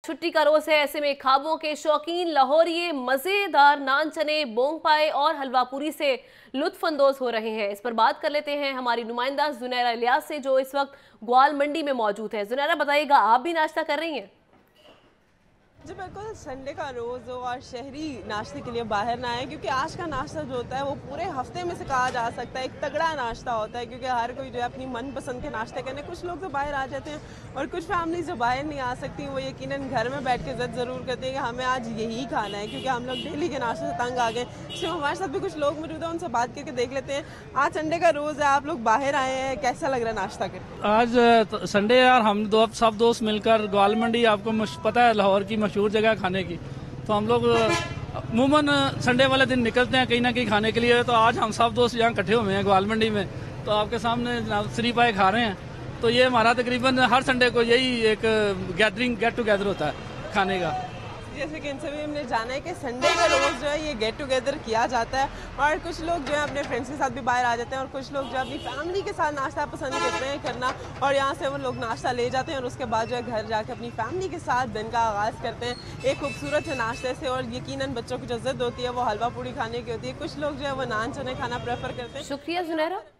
छुट्टी का रोज है, ऐसे में ख्वाबों के शौकीन लाहौरिये मजेदार नान चने, बोंग पाए और हलवा पूरी से लुत्फ अंदोज हो रहे हैं। इस पर बात कर लेते हैं हमारी नुमाइंदा जुनैरा इलियास से, जो इस वक्त ग्वाल मंडी में मौजूद है। जुनैरा, बताइएगा, आप भी नाश्ता कर रही हैं? जी बिल्कुल, संडे का रोज़ हो और शहरी नाश्ते के लिए बाहर ना आए, क्योंकि आज का नाश्ता जो होता है वो पूरे हफ्ते में से कहा जा सकता है एक तगड़ा नाश्ता होता है, क्योंकि हर कोई जो है अपनी मनपसंद के नाश्ते करने, कुछ लोग तो बाहर आ जाते हैं और कुछ फैमिली जो बाहर नहीं आ सकती वो यकीनन घर में बैठ के ज़िद ज़रूर करती है कि हमें आज यही खाना है, क्योंकि हम लोग डेली के नाश्ते से तंग आ गए। इसलिए हमारे साथ भी कुछ लोग मौजूद हैं, उनसे बात करके देख लेते हैं। आज संडे का रोज़ है, आप लोग बाहर आए हैं, कैसा लग रहा है नाश्ता करके? आज संडे यार, हम सब दोस्त मिलकर ग्वाल मंडी, आपको पता है लाहौर की मशहूर जगह खाने की, तो हम लोग अमूमन संडे वाले दिन निकलते हैं कहीं ना कहीं खाने के लिए। तो आज हम सब दोस्त यहाँ इकट्ठे हुए हैं ग्वाल मंडी में, तो आपके सामने श्री पाए खा रहे हैं। तो ये हमारा तकरीबन हर संडे को यही एक गैदरिंग, गेट टुगेदर होता है खाने का। जैसे कि इनसे भी हमने जाना है कि संडे का रोज़ जो है ये गेट टुगेदर किया जाता है और कुछ लोग जो है अपने फ्रेंड्स के साथ भी बाहर आ जाते हैं और कुछ लोग जो है अपनी फैमिली के साथ नाश्ता पसंद करते हैं करना, और यहाँ से वो लोग नाश्ता ले जाते हैं और उसके बाद जो है घर जाकर अपनी फैमिली के साथ दिन का आगाज़ करते हैं एक खूबसूरत से नाश्ते से। और यकीनन बच्चों की जो ज़िद होती है वो हलवा पूड़ी खाने की होती है, कुछ लोग जो है वो नान चने खाना प्रेफर करते हैं। शुक्रिया जुनैरा।